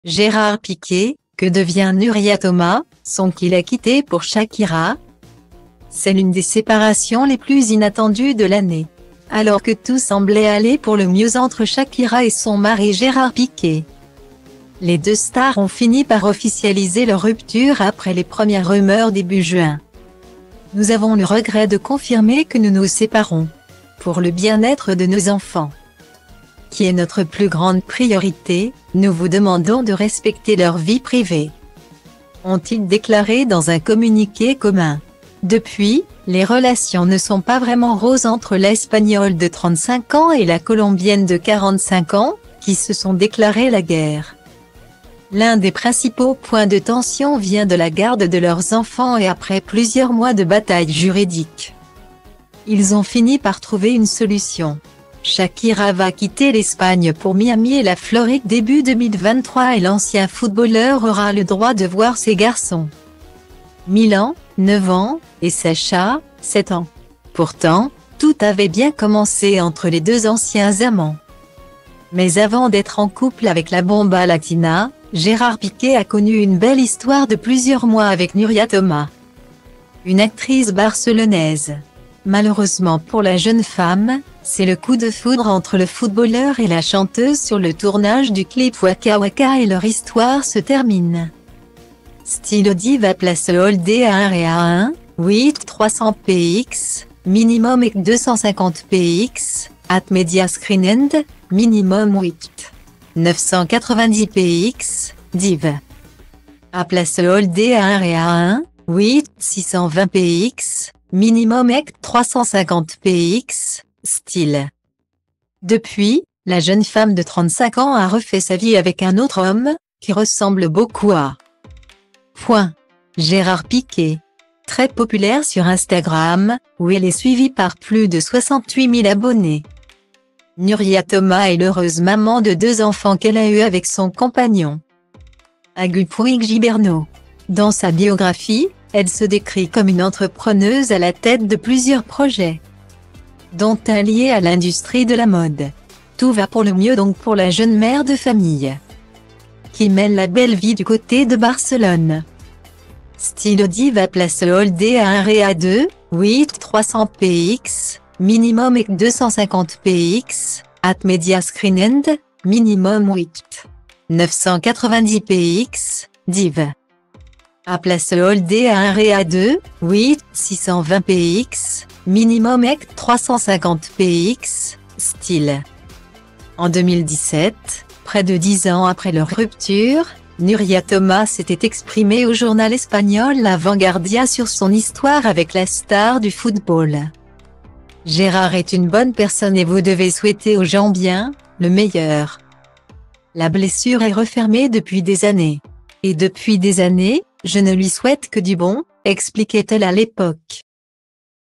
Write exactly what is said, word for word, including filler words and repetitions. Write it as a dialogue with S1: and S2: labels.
S1: Gérard Piqué, que devient Nuria Thomas, sont-ils quittés pour Shakira? C'est l'une des séparations les plus inattendues de l'année. Alors que tout semblait aller pour le mieux entre Shakira et son mari Gérard Piqué. Les deux stars ont fini par officialiser leur rupture après les premières rumeurs début juin. Nous avons le regret de confirmer que nous nous séparons. Pour le bien-être de nos enfants, qui est notre plus grande priorité, nous vous demandons de respecter leur vie privée, ont-ils déclaré dans un communiqué commun. Depuis, les relations ne sont pas vraiment roses entre l'Espagnol de trente-cinq ans et la Colombienne de quarante-cinq ans, qui se sont déclaré la guerre. L'un des principaux points de tension vient de la garde de leurs enfants et après plusieurs mois de bataille juridique, ils ont fini par trouver une solution. Shakira va quitter l'Espagne pour Miami et la Floride début deux mille vingt-trois et l'ancien footballeur aura le droit de voir ses garçons. Milan, neuf ans, et Sacha, sept ans. Pourtant, tout avait bien commencé entre les deux anciens amants. Mais avant d'être en couple avec la bomba latina, Gérard Piqué a connu une belle histoire de plusieurs mois avec Nuria Thomas, une actrice barcelonaise. Malheureusement pour la jeune femme, c'est le coup de foudre entre le footballeur et la chanteuse sur le tournage du clip Waka Waka et leur histoire se termine. Style Diva place Holdé à un R E A un, huit trois cents P X, minimum et deux cent cinquante P X, at Media Screen End, minimum huit neuf cent quatre-vingt-dix P X, Div. A place Holdé à un R E A un, huit six cent vingt P X, minimum et trois cent cinquante P X, style. Depuis, la jeune femme de trente-cinq ans a refait sa vie avec un autre homme, qui ressemble beaucoup à Point. Gérard Piqué. Très populaire sur Instagram, où elle est suivie par plus de soixante-huit mille abonnés. Nuria Thomas est l'heureuse maman de deux enfants qu'elle a eus avec son compagnon, Agu Puig-Giberno. Dans sa biographie, elle se décrit comme une entrepreneuse à la tête de plusieurs projets, dont un lié à l'industrie de la mode. Tout va pour le mieux donc pour la jeune mère de famille, qui mène la belle vie du côté de Barcelone. Style Diva place Holdé à un R E A deux, huit trois cents P X, minimum et deux cent cinquante P X, at Media Screen End, minimum huit neuf cent quatre-vingt-dix P X, Div. A place Holdé à un R E A deux, huit six cent vingt P X, minimum et trois cent cinquante P X, style. En deux mille dix-sept, près de dix ans après leur rupture, Nuria Thomas s'était exprimée au journal espagnol La Vanguardia sur son histoire avec la star du football. Gérard est une bonne personne et vous devez souhaiter aux gens bien, le meilleur. La blessure est refermée depuis des années. Et depuis des années, je ne lui souhaite que du bon, expliquait-elle à l'époque.